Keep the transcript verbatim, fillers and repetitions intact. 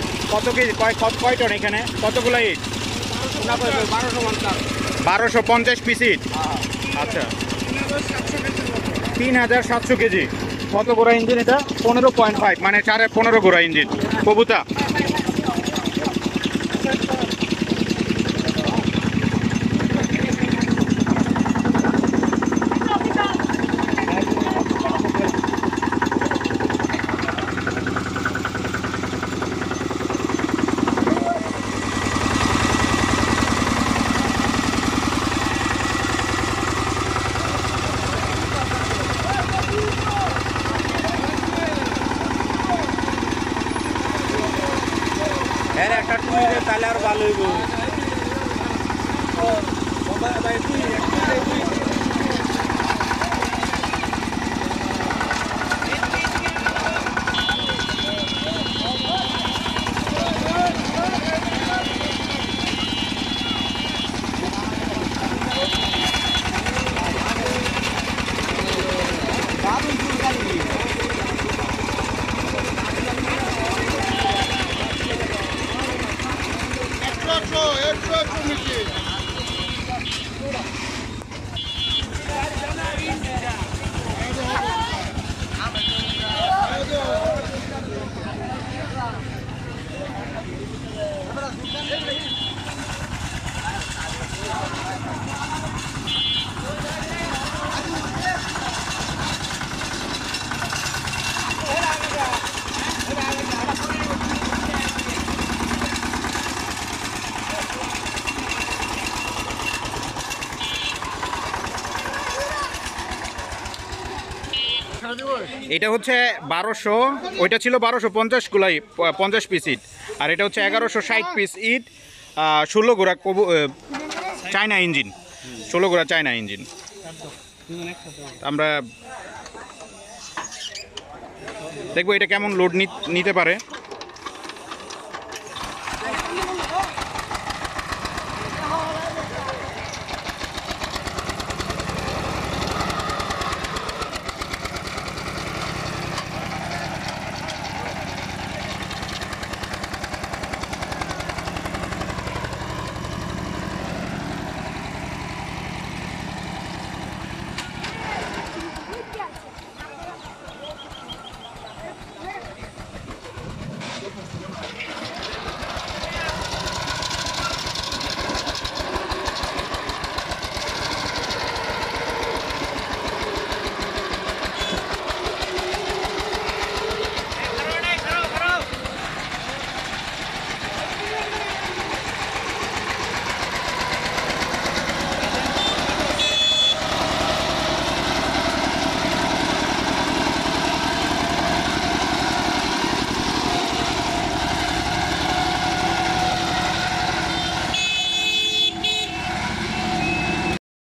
কত কেজি কয় কয় টন এখানে কতগুলো ইট? বারোশো পঞ্চাশ পিস ইট। আচ্ছা, তিন হাজার সাতশো কেজি। কত গোড়া ইঞ্জিন এটা? পনেরো পয়েন্ট ফাইভ, মানে চারে পনেরো গোড়া ইঞ্জিন কবুতা। একটা টুইরে তাহলে আর ভালো হইব। এটা হচ্ছে বারোশো, ওইটা ছিল বারোশো পঞ্চাশ গুলাই পঞ্চাশ পিস ইট, আর এটা হচ্ছে এগারোশো ষাট পিস ইট, ষোলো গোড়া কবু চায়না ইঞ্জিন, ষোলো গোড়া চায়না ইঞ্জিন। আমরা দেখবো এটা কেমন লোড নিতে পারে।